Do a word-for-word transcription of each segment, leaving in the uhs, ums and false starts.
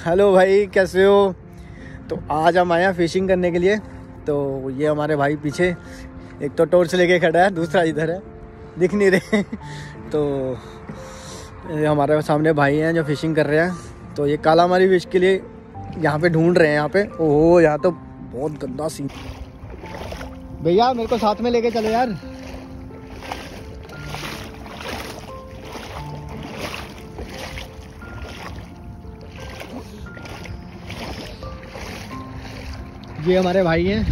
Hello भाई, कैसे हो? तो आज हम आए हैं फिशिंग करने के लिए। तो ये हमारे भाई पीछे एक तो टॉर्च लेके खड़ा है, दूसरा इधर है, दिख नहीं रहे। तो ये हमारे सामने भाई हैं जो फिशिंग कर रहे हैं। तो ये कालामारी फिश के लिए यहाँ पे ढूंढ रहे हैं। यहाँ पे ओह, यहाँ तो बहुत गंदा सीन। भैया मेरे को साथ में लेके चलो यार। ये हमारे भाई हैं।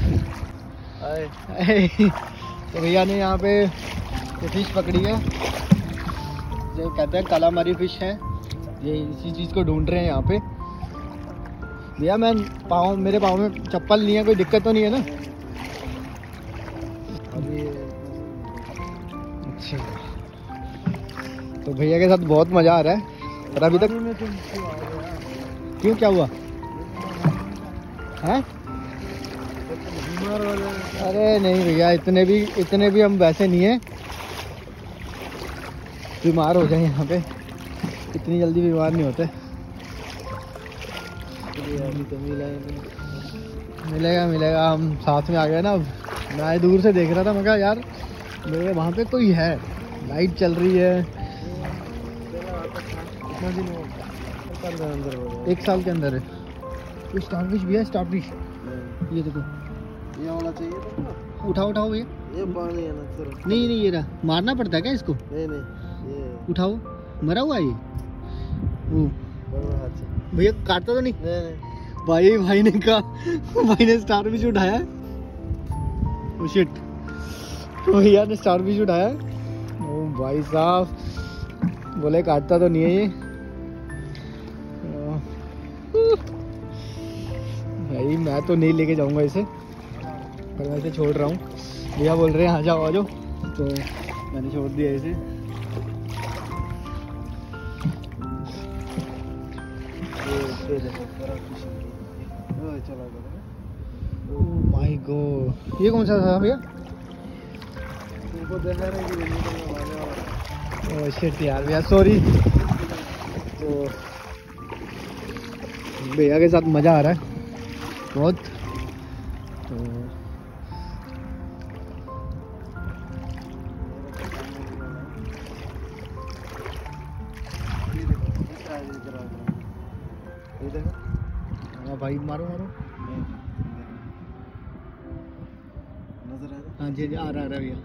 तो भैया ने यहाँ पे फिश पकड़ी है, जो कहते हैं कालामारी फिश है। ये इसी चीज़ को ढूंढ रहे हैं यहाँ पे। भैया मैं पाँव मेरे पाँव में चप्पल नहीं है, कोई दिक्कत तो नहीं है ना? अभी अच्छा, तो भैया के साथ बहुत मज़ा आ रहा है। पर अभी तक क्यों, क्या हुआ है? अरे नहीं भैया, इतने भी इतने भी हम वैसे नहीं है बीमार हो जाए। यहाँ पे इतनी जल्दी बीमार नहीं होते। मिलेगा मिलेगा, हम साथ में आ गए ना। मैं दूर से देख रहा था, मैं कहा यार मेरे वहाँ पे कोई है, लाइट चल रही है। एक साल के अंदर है। कोई स्टारफिश भी है? स्टारफिश ये देखो, ये वाला चाहिए तो उठाओ उठाओ भैया। ये पानी है ना सर। नहीं नहीं, ये रहा। मारना पड़ता है क्या इसको? नहीं नहीं, ये उठाओ, मरा हुआ है ये। ओ भैया काटता तो नहीं? नहीं नहीं। भाई भाई ने कहा, भाई ने स्टार फिश उठाया। ओ शिट, भैया ने स्टार फिश उठाया। ओ भाई साहब, बोले काटता तो नहीं है ये। भाई मैं तो नहीं लेके जाऊंगा इसे, पर मैं इसे छोड़ रहा हूँ। भैया बोल रहे हैं आ जाओ आ जाओ, तो मैंने छोड़ दिया इसे। ओह माय गॉड, ये कौन सा था भैया? तुमको देखा नहीं कि मारने वाला। ओह शिट यार भैया, सॉरी। तो भैया के साथ मज़ा आ रहा है बहुत। तो हाँ भाई, मारो मारो। नजर आ रहा? हाँ जी जी, आ रहा आ रहा भैया।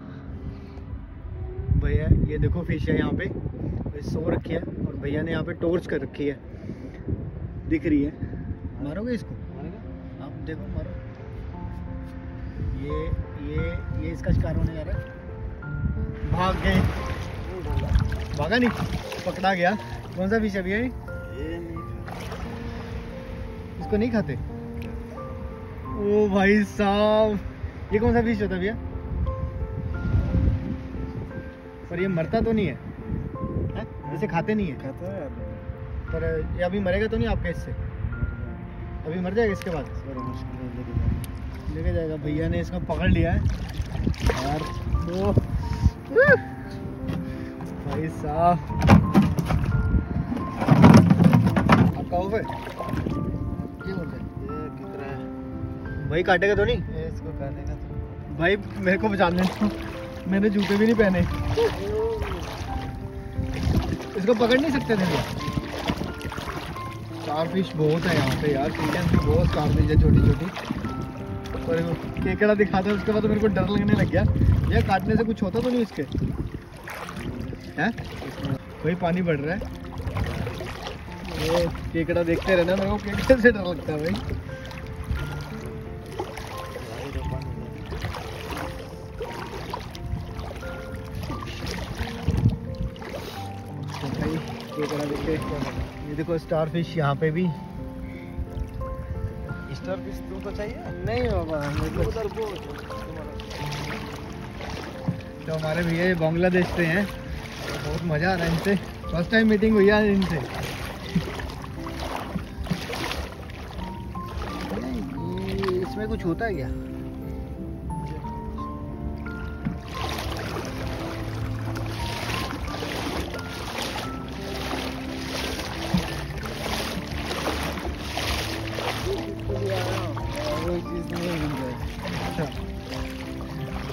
भैया ये देखो फिश है यहाँ पे, ये सो रखी है और भैया ने यहाँ पे टॉर्च कर रखी है, दिख रही है। मारोगे इसको? आप देखो मारो। ये ये ये इसका शिकार होने जा रहा है। भाग गए, भागा नहीं, पकड़ा गया। कौन सा फिश है भैया ये? ये नहीं, इसको नहीं खाते? ओ भाई साहब, ये कौन सा फिश होता है भैया? पर ये मरता तो नहीं है, है? इसे खाते नहीं है? खाता है यार। पर ये अभी मरेगा तो नहीं आपका इससे? अभी मर जाएगा इसके बाद? लेके जाएगा। भैया ने इसको पकड़ लिया है यार। तो भाई साहब, आपका हो गए? ये बोलते हैं ये कितना है भाई, काटेगा तो नहीं? ये? इसको काटेगा तो भाई मेरे को बचाने दो, मैंने जूते भी नहीं पहने। इसको पकड़ नहीं सकते थे? स्टारफिश बहुत है यहाँ पे यार, सीजन में बहुत स्टारफिश है छोटी छोटी। पर केकड़ा दिखाता है, उसके बाद तो मेरे को डर लगने लग गया। ये काटने से कुछ होता तो नहीं इसके? हैं? वही पानी बढ़ रहा है। ये केकड़ा देखते रहना, मेरे को केकड़े से डर लगता है भाई। केकड़ा देखते, ये देखो स्टारफिश यहाँ पे भी। स्टारफिश तुमको चाहिए? नहीं बाबा, मेरे को उधर वो तो हमारे भैया ये बांग्लादेश से हैं, तो बहुत मज़ा आ रहा है इनसे। फर्स्ट टाइम मीटिंग हुई है इनसे। ये इसमें कुछ होता है क्या?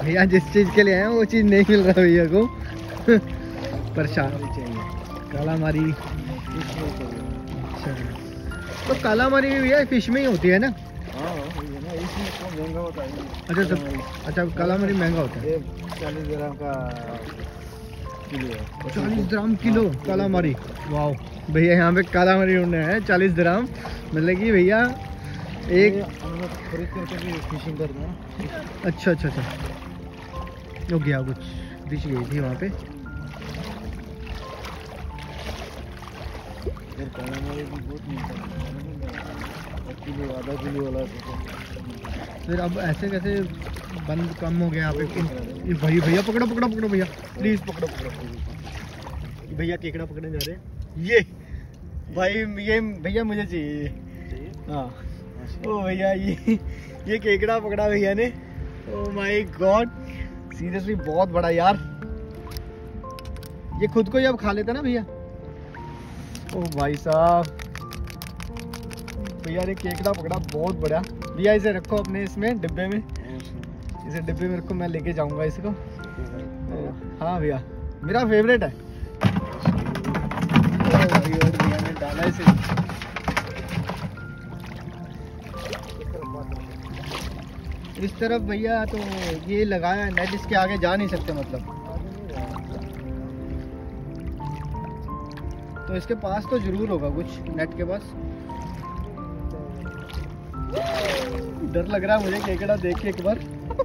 भैया जिस चीज के लिए आए हैं वो चीज नहीं मिल रहा भैया को। परेशान। कालामारी। अच्छा, तो कालामारी भी भैया फिश में ही होती है ना? महंगा होता है। अच्छा सब, अच्छा कालामारी महंगा होता है। चालीस ग्राम का किलो है। चालीस ग्राम किलो कालामारी। वाह भैया यहाँ पे कालामारी ढूंढ रहे हैं चालीस ग्राम, मतलब कि भैया एक खरीद करके भी फिशिंग करते हैं। अच्छा अच्छा अच्छा हो गया, कुछ दिख गई थी वहाँ पे। कालामारी भी बहुत मिलता है, किलो आधा किलो वाला। फिर अब ऐसे कैसे बंद कम हो गया यहाँ पे? ये भाई भैया पकड़ो पकड़ो पकड़ो भैया प्लीज पकड़ो पकड़ो। भैया केकड़ा पकड़ने जा रहे हैं। ये भाई ये भैया मुझे चाहिए। हाँ ओ भैया ये ये केकड़ा पकड़ा भैया ने। ओ माय गॉड सीरियसली बहुत बड़ा यार। ये खुद को ही अब खा लेता ना भैया। ओ भाई साहब भैया ने केकड़ा पकड़ा बहुत बड़ा। भैया इसे रखो अपने इसमें डिब्बे में, इसे डिब्बे में रखो, मैं लेके जाऊंगा इसको। हाँ भैया मेरा फेवरेट है। भैया ने डाला इसे। इस तरफ भैया तो ये लगाया है नेट, इसके आगे जा नहीं सकते मतलब। तो इसके पास तो जरूर होगा कुछ, नेट के पास। डर लग रहा है मुझे केकड़ा देख के एक बार।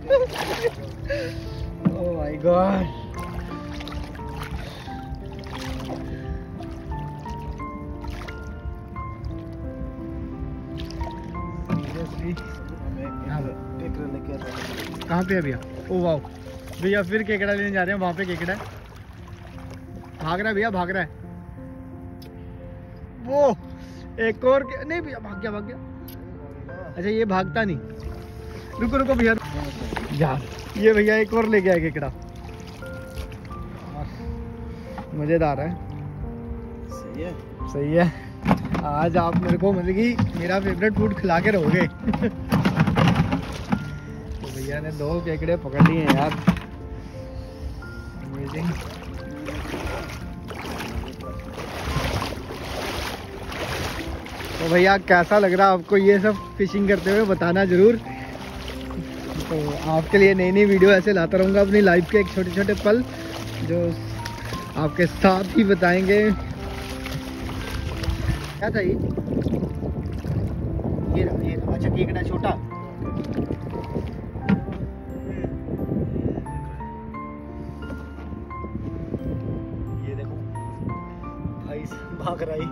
Oh my God. कहाँ पे है भैया? ओ वाह भैया फिर केकड़ा लेने जा रहे हैं। वहाँ पे केकड़ा है, भाग रहा है भैया, भाग रहा है वो। एक और के... नहीं भैया भाग गया भाग गया। अच्छा ये भागता नहीं। रुको रुको भैया यार, ये भैया एक और ले गया है केकड़ा। मजेदार है। सही है सही है। आज आप मेरे को मतलब कि मेरा फेवरेट फूड खिला के रहोगे। तो भैया ने दो केकड़े पकड़ लिए हैं यार। अमेजिंग। तो भैया कैसा लग रहा है आपको ये सब फिशिंग करते हुए, बताना जरूर। तो आपके लिए नई नई वीडियो ऐसे लाता रहूँगा अपनी लाइफ के एक छोटे छोटे पल जो आपके साथ ही बताएंगे। क्या चाहिए? ये रहा, ये रहा। अच्छा केकड़ा छोटा। ये देखो भाई भाग रहा है।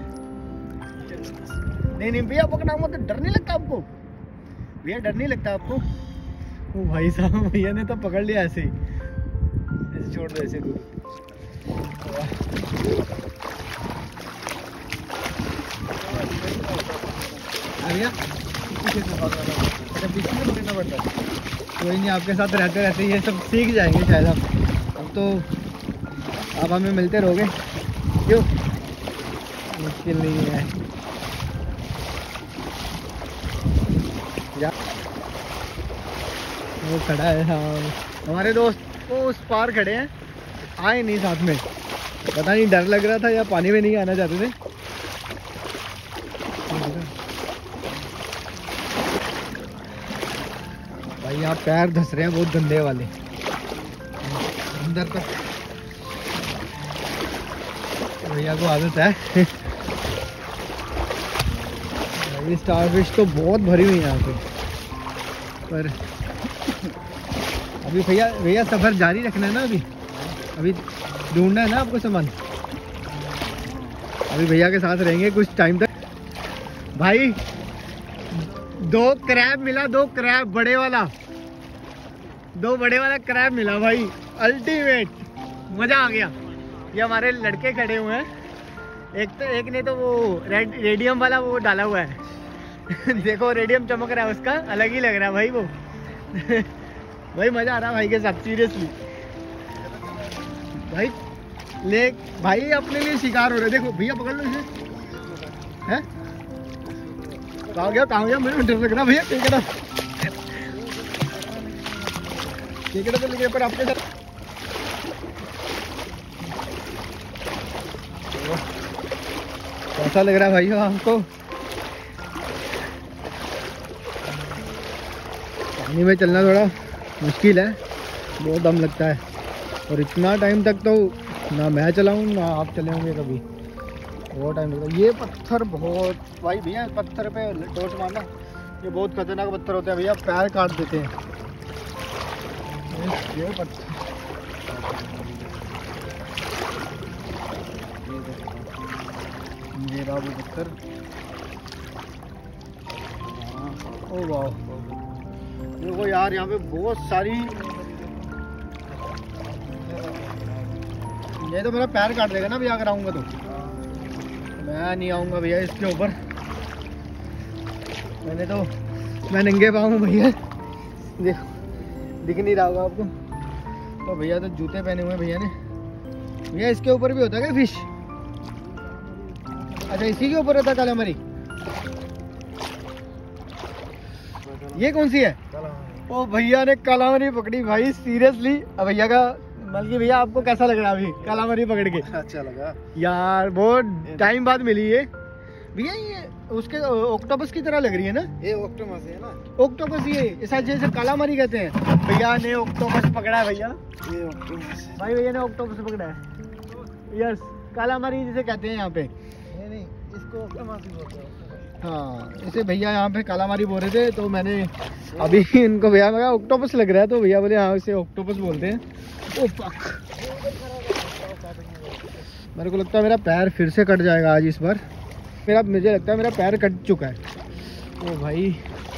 नहीं नहीं भैया पकड़ा मत, डर नहीं लगता आपको? भैया डर नहीं लगता आपको? ओ भाई साहब भैया ने तो पकड़ लिया ऐसे ही। ऐसे छोड़ दो ऐसे दूर। भैया अच्छा पीछे में पकड़ना पड़ता है। कोई नहीं, आपके साथ रहते रहते ये सब सीख जाएंगे शायद आप। अब तो आप हमें मिलते रहोगे, क्यों? मुश्किल नहीं है या वो खड़ा है। हाँ हमारे दोस्त वो उस पार खड़े हैं, आए नहीं साथ में। पता नहीं डर लग रहा था या पानी में नहीं आना चाहते थे। भाई यहाँ पैर धस रहे हैं बहुत गंदे वाले अंदर तक। भैया को आदत है। भाई स्टारफिश तो बहुत भरी हुई है यहाँ पे। पर अभी भैया भैया सफर जारी रखना है ना। अभी अभी ढूंढना है ना आपको सामान। अभी भैया के साथ रहेंगे कुछ टाइम तक। भाई दो क्रैब मिला, दो क्रैब बड़े वाला, दो बड़े वाला क्रैब मिला भाई। अल्टीमेट मजा आ गया। ये हमारे लड़के खड़े हुए हैं। एक तो एक ने तो वो रेड रेडियम वाला वो डाला हुआ है। देखो रेडियम चमक रहा है उसका, अलग ही लग रहा है भाई वो। भाई मजा आ रहा है भाई के साथ सीरियसली। भाई ले भाई अपने लिए शिकार हो रहे। देखो भैया पकड़ लो इसे। हैं कहाँ गया कहाँ गया? मुझे डर लग रहा भैया। ठीक है ना केकड़े तो लगे पर आपके साथ कैसा लग रहा है भाई हमको? पानी में चलना थोड़ा मुश्किल है, बहुत दम लगता है। और इतना टाइम तक तो ना मैं चलाऊँ ना आप चले होंगे कभी, बहुत टाइम लगता है। ये पत्थर बहुत भाई भैया, पत्थर पे टॉर्च मारना ये बहुत खतरनाक पत्थर होते हैं भैया, पैर काट देते हैं ये पत्थर। ये रहा वो पत्थर। ओ वाह देखो यार, यहाँ पे बहुत सारी, ये तो मेरा पैर काट देगा ना भैया अगर आऊँगा तो। मैं नहीं आऊँगा भैया इसके ऊपर, मैंने तो मैं नंगे पाँव हूँ भैया, देखो दिख नहीं रहा होगा आपको। तो भैया तो जूते पहने हुए हैं भैया ने। भैया इसके ऊपर भी होता है क्या फिश? अच्छा इसी के ऊपर होता है कालामारी। ये कौन सी है? ओ भैया ने कालामारी पकड़ी भाई, सीरियसली। अब भैया का बल्कि भैया आपको कैसा लग रहा है अभी कालामारी पकड़ के? अच्छा लगा यार, बहुत टाइम बाद मिली ये भैया। ये उसके ऑक्टोपस की तरह लग रही है ना? ये ऑक्टोपस है ना? ऑक्टोपस ये ऐसा जैसे कालामारी कहते हैं। भैया ने ऑक्टोपस पकड़ा है भैया, ये ऑक्टोपस भाई, भैया ने ऑक्टोपस पकड़ा है। यस, कालामारी जिसे कहते हैं यहाँ पे। नहीं, इसको ऑक्टोपस बोलते हैं। हाँ, इसे भैया यहाँ पे कालामारी बोल रहे थे, तो मैंने अभी इनको भैया लगा ऑक्टोपस लग रहा है, तो भैया बोले हाँ इसे ऑक्टोपस बोलते हैं। ओ फक, मेरे को लगता है मेरा पैर फिर से कट जाएगा आज इस बार। मेरा मुझे लगता है मेरा पैर कट चुका है। ओ भाई,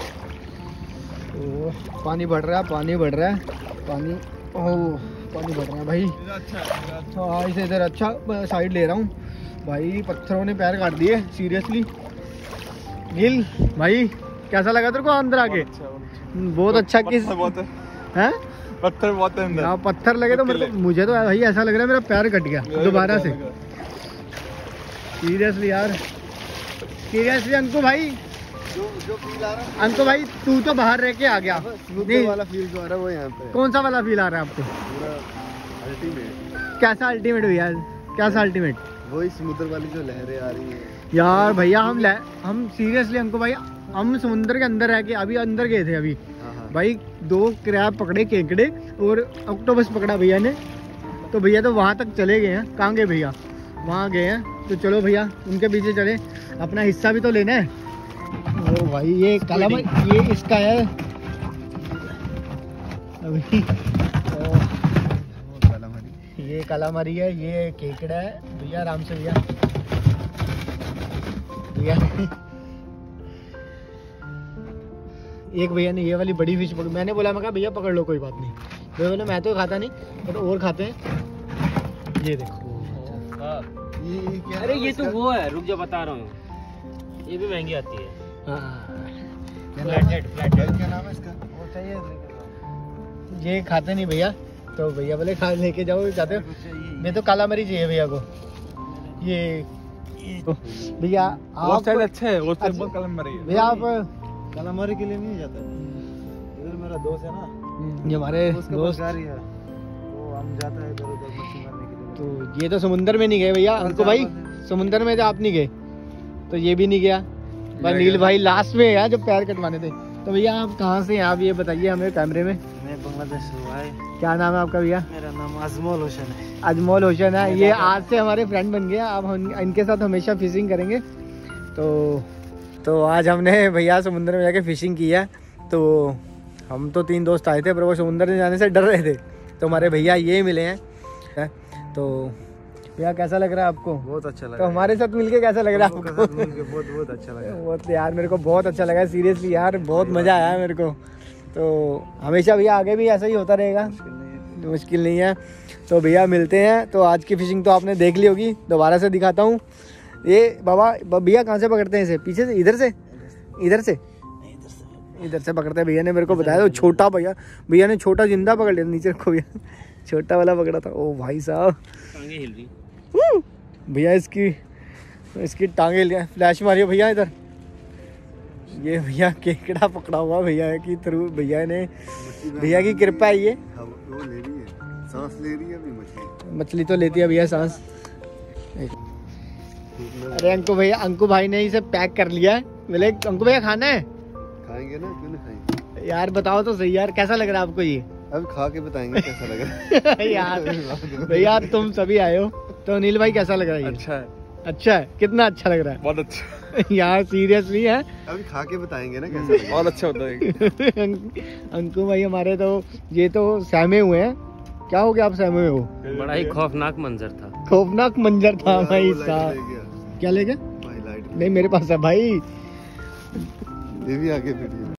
ओ पानी बढ़ रहा है, पानी बढ़ रहा है, पानी, ओह पानी बढ़ रहा है भाई। हाँ इसे इधर अच्छा साइड ले रहा हूँ भाई। पत्थरों ने पैर काट दिए सीरियसली। गिल भाई कैसा लगा तेरे को अंदर आके? बहुत अच्छा। किस है पत्थर बहुत है, हाँ पत्थर लगे तो मेरे को, मुझे तो भाई ऐसा लग रहा है मेरा पैर कट गया दोबारा से। सीरियसली यार, सीरियसली अंकु भाई, जो जो फील आ रहा है अंकु भाई, तू तो बाहर रह के आ गया। नहीं वाला फील जो आ रहा है वो यहाँ पे। कौन सा वाला फील आ रहा है आपको? अल्टीमेट। कैसा अल्टीमेट भैया? कैसा अल्टीमेट? वही समुद्र वाली जो लहरें आ रही है यार भैया। हम हम सीरियसली अंकु भाई, हम समुद्र के अंदर रह के अभी अंदर गए थे अभी भाई। दो क्रैब पकड़े, केकड़े और ऑक्टोपस पकड़ा भैया ने। तो भैया तो वहाँ तक चले गए हैं। कहाँ गए भैया? वहाँ गए हैं। तो चलो भैया उनके पीछे चले, अपना हिस्सा भी तो लेना है। ओ भाई ये कालामारी, ये इसका है अभी। ये कालामारी है, ये केकड़ा है भैया। आराम से भैया, भैया एक भैया ने ये वाली बड़ी फिश पकड़ी। मैंने बोला मैं कहा भैया पकड़ लो, कोई बात नहीं। भैया बोले मैं तो खाता नहीं, पर और खाते हैं। ये देखो ये, ये क्या? अरे ये तो वो है, रुक जा बता रहा हूँ, ये भी महंगी आती है। फ्लैट हेड, फ्लैट हेड क्या नाम है इसका? वो चाहिए, ये खाते नहीं भैया। तो भैया बोले खा लेके जाओ, चाहते हो? मैं तो कालामारी चाहिए भैया को। ये भैया आप साइड अच्छा है, वो साइड बहुत कालामारी है भैया। आप कालामारी के लिए नहीं जाता? इधर मेरा दोस्त है ना, ये हमारे दोस्त है, वो हम जाता है इधर उधर मछली मारने के लिए। तो ये तो समुंदर में नहीं गए भैया अंकु भाई, समुंदर में तो आप नहीं गए, तो ये भी नहीं गया। पर नील भाई लास्ट में है जो पैर कटवाने थे। तो भैया आप कहाँ से हैं? आप ये बताइए हमें कैमरे में। मैं बांग्लादेश से हूँ भाई। क्या नाम है आपका भैया? मेरा नाम अजमल होशन है। अजमल होशन है। ये आज से हमारे फ्रेंड बन गए। अब हम इनके साथ हमेशा फिशिंग करेंगे। तो तो आज हमने भैया समुद्र में जाके फिशिंग की है। तो हम तो तीन दोस्त आए थे, पर वो समुद्र में जाने से डर रहे थे। तो हमारे भैया ये मिले हैं। तो भैया कैसा लग रहा है आपको? बहुत अच्छा लगा। तो हमारे साथ मिलके कैसा लग रहा है आपको? बहुत बहुत अच्छा लगा। बहुत यार मेरे को बहुत अच्छा लगा सीरियसली यार, बहुत मज़ा आया मेरे को। तो हमेशा भैया आगे भी ऐसा ही होता रहेगा, मुश्किल नहीं है। तो भैया मिलते हैं। तो आज की फिशिंग तो आपने देख ली होगी, दोबारा से दिखाता हूँ। ये बाबा भैया कहाँ से पकड़ते हैं इसे? पीछे से? इधर से? इधर से इधर से पकड़ते हैं भैया ने मेरे को बताया। तो छोटा भैया भैया ने छोटा जिंदा पकड़ लिया, नीचे रखो भैया, छोटा वाला पकड़ा था। ओ भाई साहब भैया इसकी इसकी टांगे लिया। फ्लैश मारियो भैया इधर, ये भैया केकड़ा पकड़ा हुआ भैया की थ्रू, भैया ने, भैया की कृपा है ये। वो ले रही है, सांस ले रही है अभी मछली। मछली तो लेती है भैया सांस। अरे अंकु भैया, अंकु भाई ने इसे पैक कर लिया है। बोले अंकु भैया खाना है? खाएंगे ना, क्यों नहीं खाएंगे यार। बताओ तो सही यार, कैसा लग रहा है आपको ये? अब खा के बताएंगे कैसा लग रहा है। यार भैया तुम सभी आए हो, तो अनिल भाई कैसा लग रहा है? अच्छा है, अच्छा है। कितना अच्छा लग रहा है? बहुत अच्छा। यार सीरियसली है, अभी खा के बताएंगे ना कैसा लग रहा है। बहुत अच्छा होता है। अंकु भाई हमारे तो ये तो सहमे हुए हैं। क्या हो गया आप सहमे हो? बड़ा ही खौफनाक मंजर था। खौफनाक मंजर था भाई वो लाइट साहब। ले गया। क्या ले गया? भाई लाइट नहीं मेरे पास है भाई। ये भी आगे वीडियो